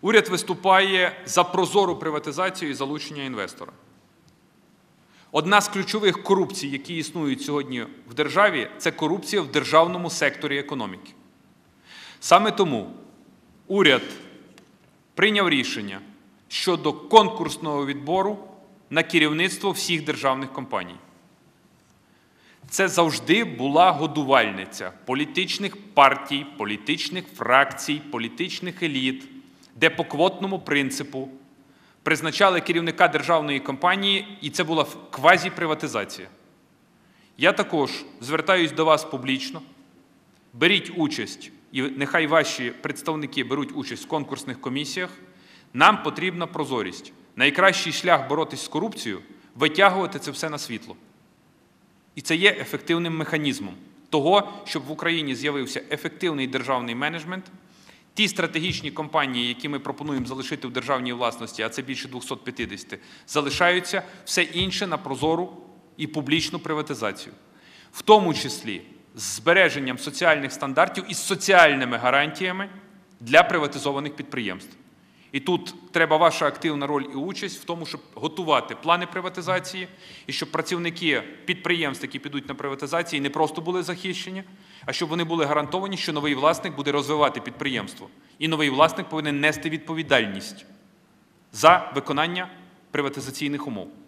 Уряд виступає за прозору приватизацію і залучення інвестора. Одна з ключових корупцій, які існують сьогодні в державі, це корупція в державному секторі економіки. Саме тому уряд прийняв рішення щодо конкурсного відбору на керівництво всіх державних компаній. Це завжди була годувальниця політичних партій, політичних фракцій, політичних еліт, де по квотному принципу призначали керівника державної компанії, і це була квазіприватизація. Я також звертаюсь до вас публічно. Беріть участь, і нехай ваші представники беруть участь в конкурсних комісіях. Нам потрібна прозорість. Найкращий шлях боротися з корупцією – витягувати це все на світло. І це є ефективним механізмом того, щоб в Україні з'явився ефективний державний менеджмент. Ті стратегічні компанії, які ми пропонуємо залишити в державній власності, а це більше 250, залишаються, все інше на прозору і публічну приватизацію. В тому числі з збереженням соціальних стандартів і з соціальними гарантіями для приватизованих підприємств. І тут треба ваша активна роль і участь в тому, щоб готувати плани приватизації, і щоб працівники підприємств, які підуть на приватизацію, не просто були захищені, а щоб вони були гарантовані, що новий власник буде розвивати підприємство. І новий власник повинен нести відповідальність за виконання приватизаційних умов.